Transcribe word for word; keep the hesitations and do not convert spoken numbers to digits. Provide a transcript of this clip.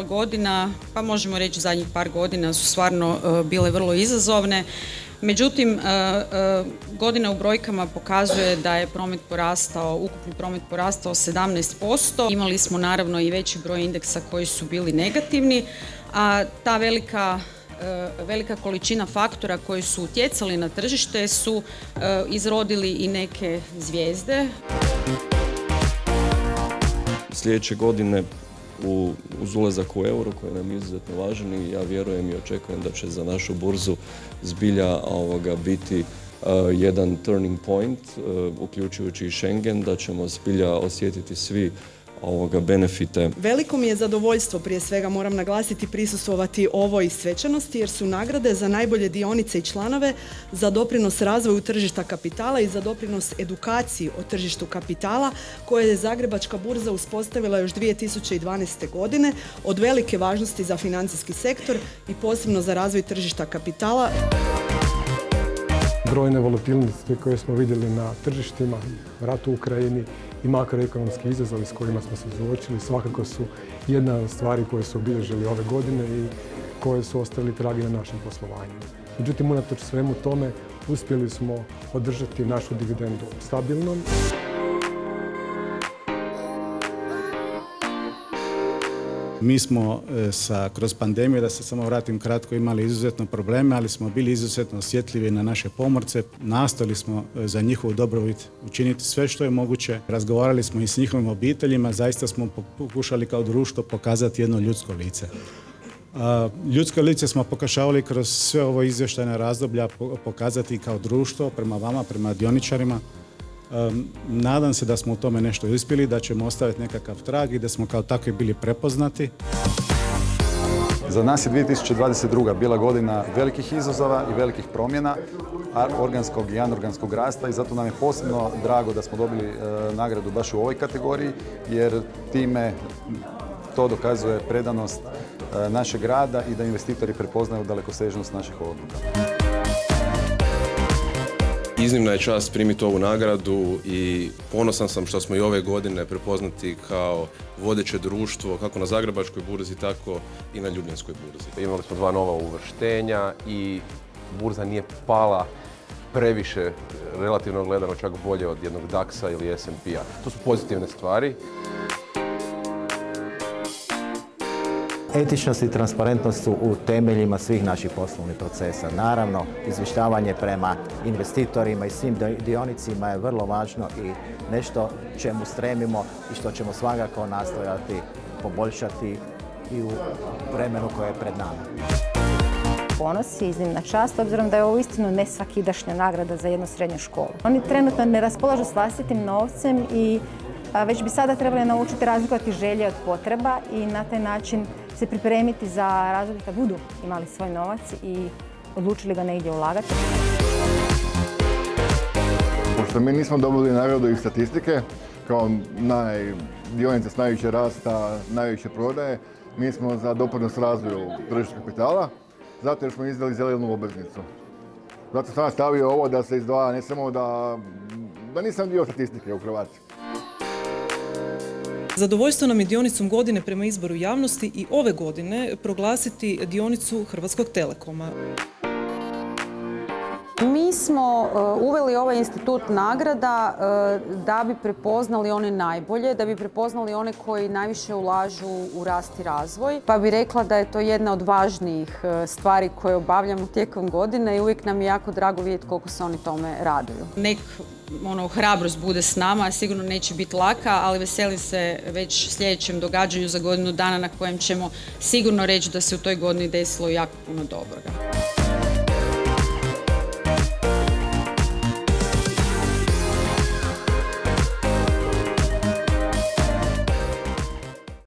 protekla godina, pa možemo reći zadnjih par godina su stvarno bile vrlo izazovne. Međutim, godina u brojkama pokazuje da je promet porastao, ukupni promet porastao sedamnaest posto. Imali smo naravno i veći broj indeksa koji su bili negativni, a ta velika velika količina faktora koji su utjecali na tržište su izrodili i neke zvijezde. Sljedeće godine u, uz ulazak u euro koji nam je izuzetno važan i ja vjerujem i očekujem da će za našu burzu zbilja ovoga biti uh, jedan turning point, uh, uključujući i Schengen, da ćemo zbilja osjetiti svi ovoga benefite. Veliko mi je zadovoljstvo, prije svega moram naglasiti, prisustvovati ovoj svečanosti jer su nagrade za najbolje dionice i članove za doprinos razvoju tržišta kapitala i za doprinos edukaciji o tržištu kapitala koje je Zagrebačka burza uspostavila još dvije tisuće dvanaeste. godine od velike važnosti za financijski sektor i posebno za razvoj tržišta kapitala. Brojne volatilnosti koje smo vidjeli na tržištima, rat u Ukrajini i makroekonomski izazovi s kojima smo se suočili svakako su jedna od stvari koje su obilježili ove godine i koje su ostavili trage na našem poslovanju. Međutim, unatoč svemu tome uspjeli smo održati našu dividendu stabilnom. Mi smo sa, kroz pandemiju, da se samo vratim kratko, imali izuzetno probleme, ali smo bili izuzetno osjetljivi na naše pomorce. Nastojali smo za njihovu dobrobit učiniti sve što je moguće. Razgovarali smo i s njihovim obiteljima, zaista smo pokušali kao društvo pokazati jedno ljudsko lice. Ljudsko lice smo pokušavali kroz sve ovo izvještajna razdoblja pokazati kao društvo prema vama, prema dioničarima. Nadam se da smo u tome nešto uspjeli, da ćemo ostaviti nekakav trag i da smo kao takvi bili prepoznati. Za nas je dvije tisuće dvadeset druga. bila godina velikih izazova i velikih promjena, organskog i anorganskog rasta i zato nam je posebno drago da smo dobili e, nagradu baš u ovoj kategoriji jer time to dokazuje predanost e, našeg rada i da investitori prepoznaju dalekosežnost naših odluka. Iznimna je čast primiti ovu nagradu i ponosan sam što smo i ove godine prepoznati kao vodeće društvo kako na Zagrebačkoj burzi, tako i na Ljubljanskoj burzi. Imali smo dva nova uvrštenja i burza nije pala previše, relativno gledano čak bolje od jednog daksa ili es and pe-a. To su pozitivne stvari. Etičnost i transparentnost su u temeljima svih naših poslovnih procesa. Naravno, izvještavanje prema investitorima i svim dionicima je vrlo važno i nešto čemu stremimo i što ćemo svakako nastojati poboljšati i u vremenu koje je pred nama. Ponos i iznimna čast, obzirom da je ovo istinu nesvakidašnja nagrada za jednu srednju školu. Oni trenutno ne raspolažu s vlastitim novcem i već bi sada trebali naučiti razlikovati želje od potreba i na taj način se pripremiti za razdoblje kad budu imali svoj novac i odlučili ga negdje ulagati. Pošto mi nismo dobili nagradu iz statistike, kao naj, dionica s najviše rasta, najviše prodaje, mi smo za doprinos razvoju tržišta kapitala, zato jer smo izdali zelenu obveznicu. Zato sam stavio ovo da se izdvaja, ne samo da, da nisam dio statistike u Hrvatskoj. Zadovoljstvo nam je dionicom godine prema izboru javnosti i ove godine proglasiti dionicu Hrvatskog Telekoma. Mi smo uveli ovaj institut nagrada da bi prepoznali one najbolje, da bi prepoznali one koji najviše ulažu u rast i razvoj. Pa bi rekla da je to jedna od važnijih stvari koje obavljamo tijekom godine i uvijek nam je jako drago vidjeti koliko se oni tome raduju. Nek ono, hrabrost bude s nama, sigurno neće biti laka, ali veselim se već sljedećem događanju za godinu dana na kojem ćemo sigurno reći da se u toj godini desilo jako puno dobroga.